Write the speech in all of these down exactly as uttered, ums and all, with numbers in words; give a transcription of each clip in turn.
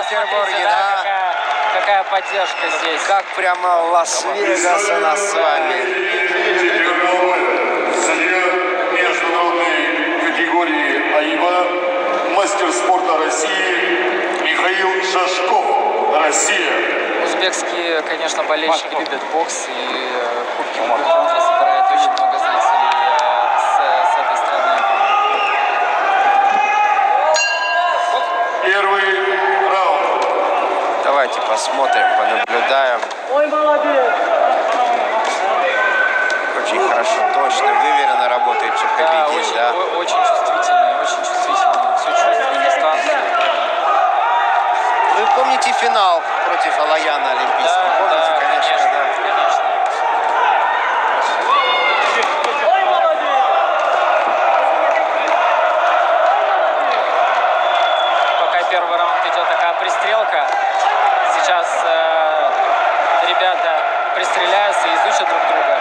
Санкт-Петербурге, да, да. какая, какая поддержка здесь. Как прямо Лас-Вегас у нас с вами. Международной категории АИБА, мастер спорта России Михаил Шашков, Россия. Узбекские, конечно, болельщики любят бокс, и Кубки Губернатора собирает очень много зрителей с, с этой страны. Первый раунд. Давайте посмотрим, понаблюдаем. Ой, молодец! Очень хорошо, точно, выверенно работает Шахабидин, Да, очень, да. о- очень чувствительный, очень чувствительный. Все чувствует дистанцию. Вы помните финал против Алаяна Олимпийского? Да, Помните, да, конечно, конечно, да. конечно. Ой, молодец! Пока первый раунд идет такая пристрелка, сейчас э, ребята пристреляются и изучат друг друга.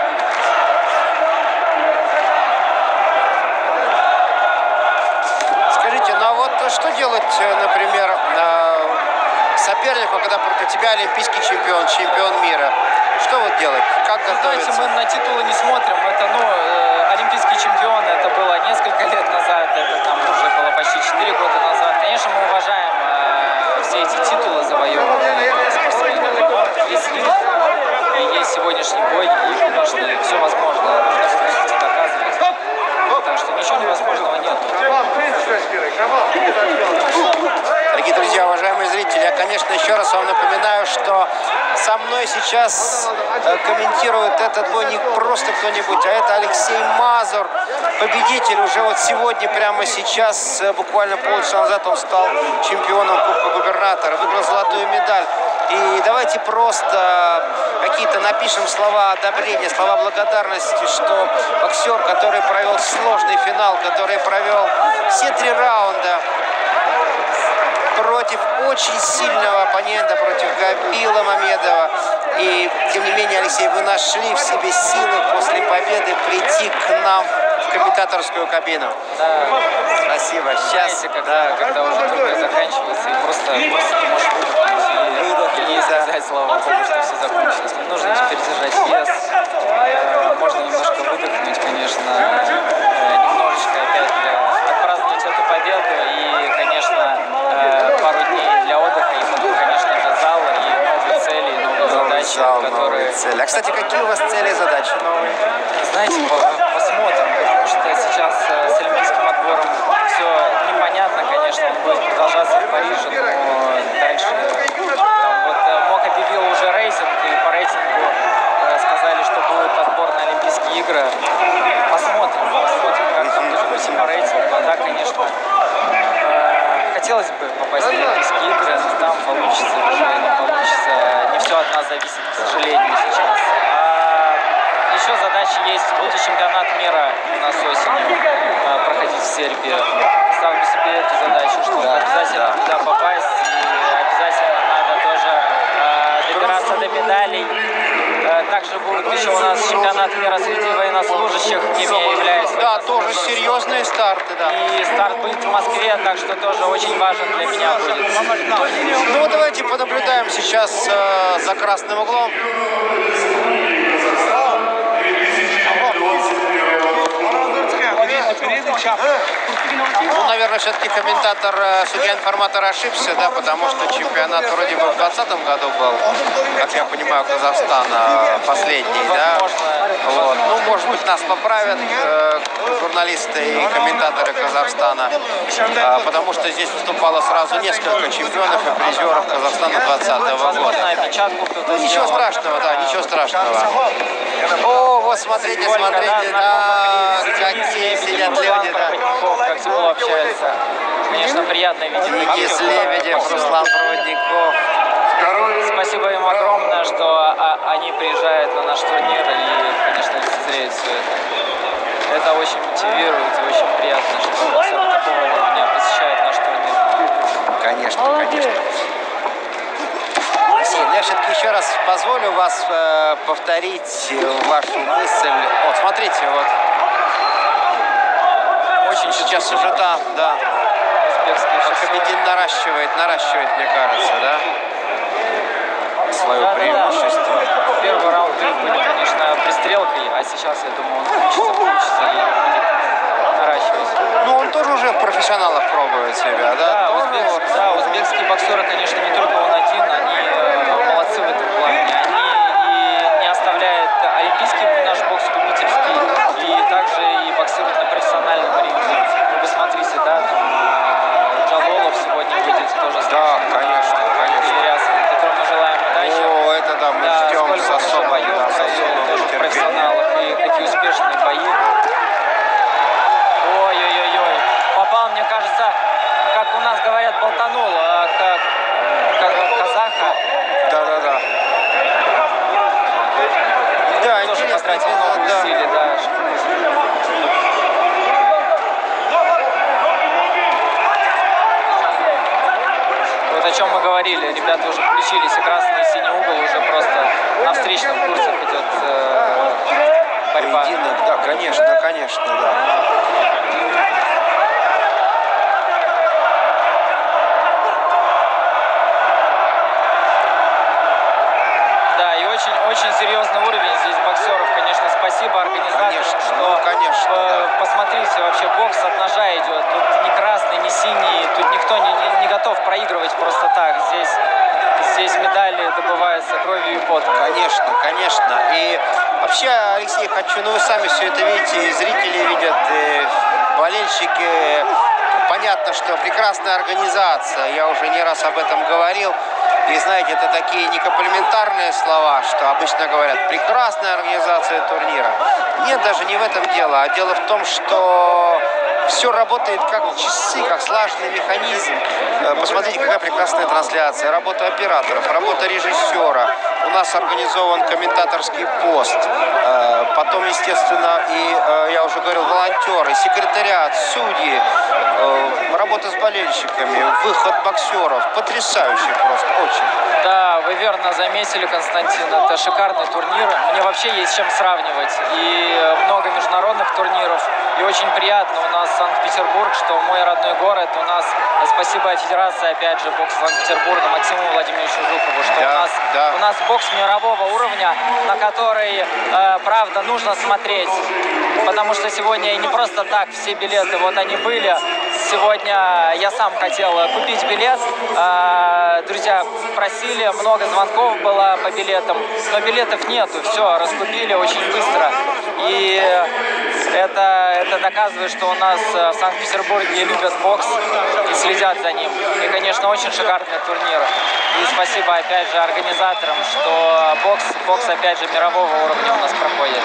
Скажите, ну а вот что делать, например, сопернику, когда против тебя олимпийский чемпион, чемпион мира? Что вот делать? Как Знаете, готовиться? мы на титулы не смотрим. Это, ну, э, олимпийский чемпион, это было несколько лет назад, это там уже было почти четыре года назад. Конечно, мы уважаем э, все эти титулы завоеванные спортсменами. Есть ринг, и есть сегодняшний бой, и, конечно, все возможно. Нужно выходить и доказывать. Так что ничего невозможного нет. Дорогие друзья, уважаемые зрители, я, конечно, еще раз вам напоминаю, что со мной сейчас э, комментирует этот бой не просто кто-нибудь, а это Алексей Мазур, победитель. Уже вот сегодня, прямо сейчас, э, буквально полчаса назад он стал чемпионом Кубка Губернатора, выиграл золотую медаль. И давайте просто какие-то напишем слова одобрения, слова благодарности, что боксер, который провел сложный финал, который провел все три раунда против очень сильного оппонента, против Габила Мамедова. И, тем не менее, Алексей, вы нашли в себе силы после победы прийти к нам в комментаторскую кабину. Да. Спасибо. Сейчас, Знаете, когда, да. когда уже турнир заканчивается, и просто, просто ты можешь выдохнуть и, и сказать, слава богу, что все закончилось. Не нужно теперь держать вес. Э, Можно немножко выдохнуть, конечно, э, немножечко опять э, отпраздновать эту победу. И, конечно, э, пару дней для отдыха, и потом, конечно же, зал и новые цели, и новые задачи, Зал, которые... новые цели. А, кстати, какие у вас цели и задачи новые? Знаете, по- посмотрим, потому что сейчас э, с олимпийским отбором все непонятно, конечно, он будет продолжаться в Париже, но дальше там вот э, МОК объявил уже рейтинг, и по рейтингу э, сказали, что будет отбор на Олимпийские игры. Посмотрим, посмотрим, как там должно быть по рейтингу. А так, конечно, э, хотелось бы попасть на Олимпийские игры, но там получится уже, не получится. Не все от нас зависит, к сожалению, сейчас. Еще задача есть, будет чемпионат мира у нас осенью э, проходить в Сербии. Ставлю себе эту задачу, что Да, обязательно да. туда попасть, и обязательно надо тоже э, добираться до медалей. Э, также будет еще у нас чемпионат мира среди военнослужащих, кем я являюсь. Да, тоже серьезные старты, да. И старт будет в Москве, так что тоже очень важен для меня будет. Ну, давайте понаблюдаем сейчас э, за красным углом. Ну, наверное, все-таки комментатор, э, судья-информатор ошибся, да, потому что чемпионат вроде бы в двадцатом году был, как я понимаю, Казахстана последний, да. Вот. Ну, может быть, нас поправят э, журналисты и комментаторы Казахстана, э, потому что здесь выступало сразу несколько чемпионов и призеров Казахстана двадцатого года. Возможно, опечатку кто-то Ну, ничего сделал. страшного, да, ничего страшного. О, вот смотрите, Сколько, смотрите, да, да, знакомых лиц, какие Лебедев, сидят Руслан люди, да. Проводников, как тепло общаются. Конечно, приятно видеть. Денис Лебедев, Руслан Проводников. Спасибо им огромное, что а, они приезжают на наш турнир и, конечно, лицезреют все это. Это очень мотивирует и очень приятно, что боксеры такого уровня посещают наш турнир. Конечно, конечно. Я все-таки еще раз позволю вас э, повторить вашу мысль. Вот, смотрите, вот. Очень сейчас уже, да, да. узбекские боксеры. Шахабеддин наращивает, наращивает, мне кажется, да? Свое Да, преимущество. Да, да. Первый раунд у них были, конечно, пристрелкой, а сейчас, я думаю, он включится, включится и будет наращивать. Ну, он тоже уже в профессионалах пробует себя, да? Да, узбек, да, узбекские боксеры, конечно, не только он один, они э, молодцы в этом плане. Они и не оставляют олимпийский наш бокс любительский, и также и боксируют на профессиональном ринге. Вы посмотрите, да, там э, Джалолов сегодня выйдет тоже. Да, конечно, конечно. Которому мы желаем удачи. О, это да, мы Да, ждем сколько с он уже особым, боев да, с провел, особым тоже в терпением. профессионалах, и какие успешные бои. Ой-ой-ой-ой. Попал, мне кажется, как у нас говорят, болтанул, а, как, как казаха. Да-да-да. Да, Тоже интересно, потратил много да. усилий, да. Вот о чем мы говорили, ребята уже включились, и красный и синий угол уже просто на встречных курсах идет э, борьба. Поединок, да, конечно, конечно, да. Да, и очень, очень серьезный уровень здесь боксеров, конечно, спасибо организаторам, Конечно, что ну, конечно, э, да. посмотрите, вообще бокс от ножа идет, тут ни красный, ни синий, тут никто не, не, не готов проигрывать просто так, здесь, здесь медали добываются кровью и потом. Конечно, конечно. И вообще, Алексей, хочу, ну вы сами все это видите, и зрители видят, и болельщики. Понятно, что прекрасная организация, я уже не раз об этом говорил. И знаете, это такие не комплиментарные слова, что обычно говорят, прекрасная организация турнира. Нет, даже не в этом дело, а дело в том, что все работает как часы, как слаженный механизм. Посмотрите, какая прекрасная трансляция, работа операторов, работа режиссера. У нас организован комментаторский пост. Потом, естественно, и, я уже говорил, волонтеры, секретариат, судьи, работа с болельщиками, выход боксеров. Потрясающе просто, очень. Да, вы верно заметили, Константин, это шикарный турнир. Мне вообще есть с чем сравнивать. И много международных турниров. И очень приятно у нас Санкт-Петербург, что мой родной город. У нас, спасибо Федерации, опять же, бокс Санкт-Петербурга, Максиму Владимировичу Жукову, что да, у, нас, да. у нас бокс мирового уровня, на который, э, правда, нужно смотреть. Потому что сегодня не просто так все билеты, вот они были. Сегодня я сам хотел купить билет. Э, друзья просили, много звонков было по билетам, но билетов нету. Все, раскупили очень быстро. И это, это доказывает, что у нас в Санкт-Петербурге любят бокс и следят за ним. И, конечно, очень шикарный турнир. И спасибо, опять же, организаторам, что бокс, бокс опять же, мирового уровня у нас проходит.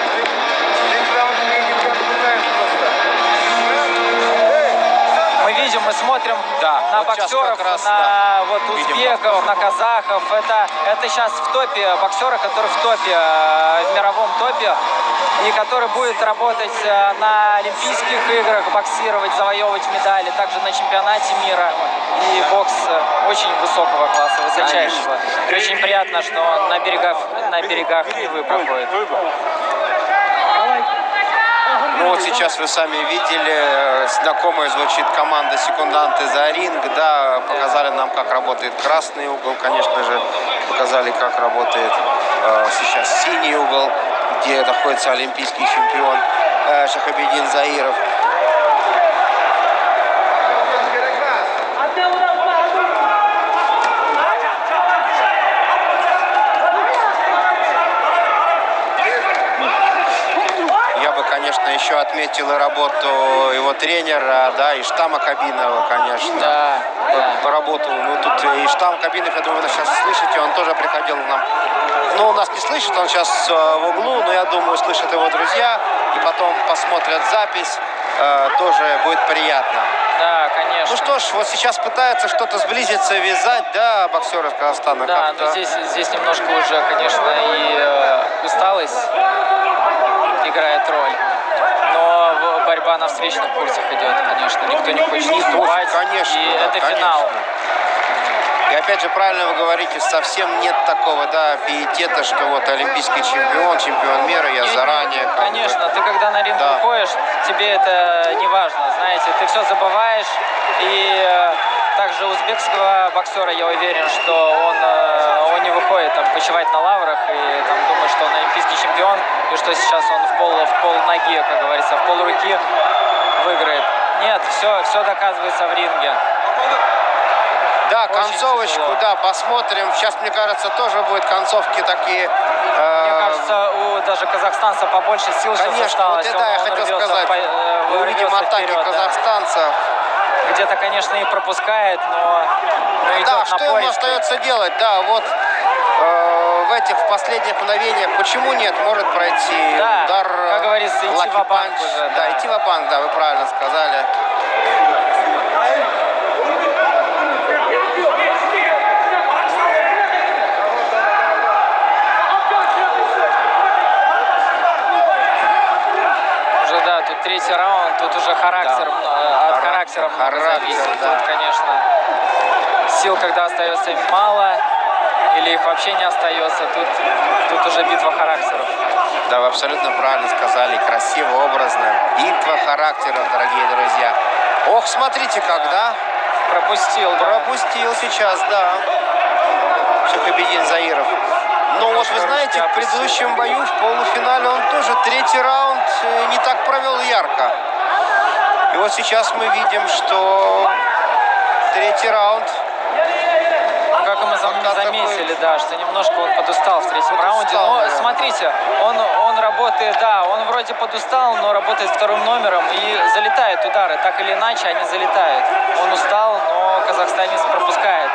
Мы видим, мы смотрим да, на вот боксеров, раз, на да, вот узбеков, видим. на казахов. Это, это сейчас в топе боксеры, которые в топе, в мировом топе, и который будет работать на Олимпийских играх, боксировать, завоевывать медали, также на чемпионате мира. И бокс очень высокого класса, высочайшего. И очень приятно, что он на берегах, на берегах Невы проходит. Ну вот сейчас вы сами видели, знакомая звучит команда секунданты за ринг, да, показали нам, как работает красный угол, конечно же, показали, как работает э, сейчас синий угол, где находится олимпийский чемпион э, Шахабеддин Заиров. Конечно, еще отметил и работу его тренера, да, и штамма Кабинова, конечно. Да, да. Поработал. Ну, тут и штамм Кабинов, я думаю, вы сейчас слышите, он тоже приходил к нам. Ну, у нас не слышит, он сейчас в углу, но я думаю, слышат его друзья, и потом посмотрят запись, тоже будет приятно. Да, конечно. Ну что ж, вот сейчас пытаются что-то сблизиться, вязать, да, боксеры из Казахстана. Да, но здесь, здесь немножко уже, конечно, и э, усталость играет роль. Но борьба на встречных курсах идет, конечно. Никто не хочет уступать. Конечно, и да, это конечно. финал. И опять же, правильно вы говорите, совсем нет такого, да, пиетета, что вот олимпийский чемпион, чемпион мира, я Нет, заранее... Конечно, бы... ты когда на ринг да. выходишь, тебе это не важно, знаете, ты все забываешь. И э, также узбекского боксера, я уверен, что он, э, он не выходит там почивать на лаврах и там думает, что он олимпийский чемпион, и что сейчас он в пол, в пол ноги, как говорится, в пол руки выиграет. Нет, все, все доказывается в ринге. Да, Очень концовочку, тяжело. да, посмотрим. Сейчас, мне кажется, тоже будут концовки такие. э, Мне кажется, у даже казахстанца побольше сил сейчас Конечно, осталось. вот он, это я он хотел рвется сказать. по- э, Мы увидим рвется атаки вперед, да. казахстанцев. Где-то, конечно, и пропускает, но, но идет Да, что ему напористо. остается делать? Да, вот э, в этих в последних мгновениях, почему нет, может пройти Да, удар. как говорится, идти лаки ва-банк панч. уже, Да, да. идти ва-банк, да, вы правильно сказали. Уже, да, тут третий раунд, тут уже характер, Да. э, от Характер, характера много характер, зависит. да. Тут, конечно, сил, когда остается мало, или их вообще не остается, тут, тут уже битва характеров. Да, вы абсолютно правильно сказали. Красиво, образно. Битва характеров, дорогие друзья. Ох, смотрите как, да? Пропустил, да. Пропустил сейчас, да. Шахабеддин Заиров. Но вот вы знаете, в предыдущем бою, в полуфинале, он тоже третий раунд э, не так провел ярко. И вот сейчас мы видим, что третий раунд. Ну, как мы зам- Пока заметили, да, что немножко он подустал в третьем раунде. Подустал, Но да. смотрите, он, он работает, да, он вроде подустал, но работает вторым номером и залетает удары. Так или иначе, они залетают. Он устал, но казахстанец пропускает.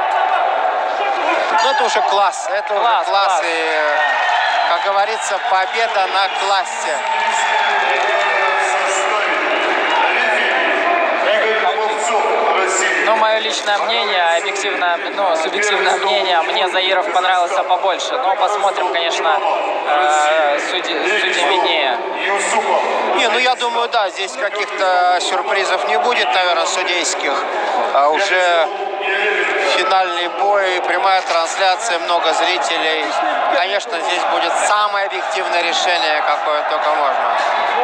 Ну, это уже класс. Это Класс, уже класс. класс. И, э, как говорится, победа на классе. Игорь Ломцов, Россия. Но мое личное мнение, объективное, ну, субъективное мнение, мне Заиров понравился побольше. Но посмотрим, конечно, э, судьи, судьи виднее. Юсупов. Не, ну я думаю, да, здесь каких-то сюрпризов не будет, наверное, судейских. А уже финальный бой, прямая трансляция, много зрителей. Конечно, здесь будет самое объективное решение, какое только можно.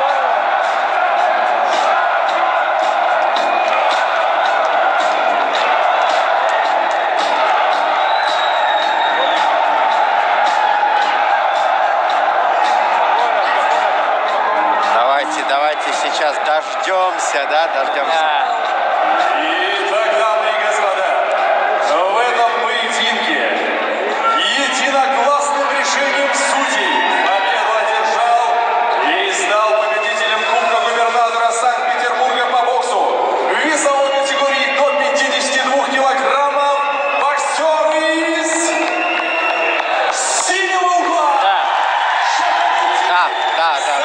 Давайте, давайте сейчас дождемся, да, дождемся. Да. Итак, дамы и господа, в этом поединке единогласным решением судей победу одержал и стал победителем Кубка губернатора Санкт-Петербурга по боксу в весовой категории до пятидесяти двух килограммов боксер из синего угла. Да. Да, да, да.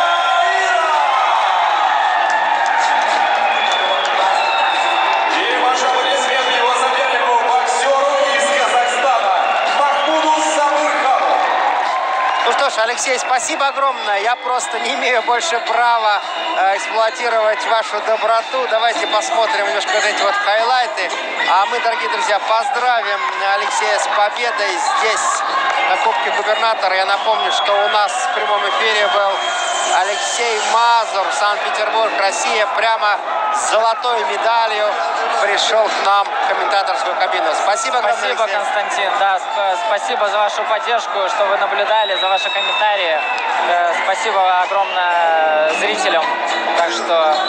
И ваши аплодисменты его сопернику, боксеру из Казахстана Махмуду Сабырхану. Ну что ж, Алексей, спасибо огромное. Я просто не имею больше права э, эксплуатировать вашу доброту. Давайте посмотрим немножко вот эти вот хайлайты. А мы, дорогие друзья, поздравим Алексея с победой здесь, на Кубке губернатора. Я напомню, что у нас в прямом эфире был Алексей Мазур, Санкт-Петербург, Россия. Прямо с золотой медалью пришел к нам в комментаторскую кабину. Спасибо огромное, Спасибо, Алексей. Константин. Да, сп- спасибо за вашу поддержку, что вы наблюдали, за ваши комментарии. Э, Спасибо огромное зрителям. Так что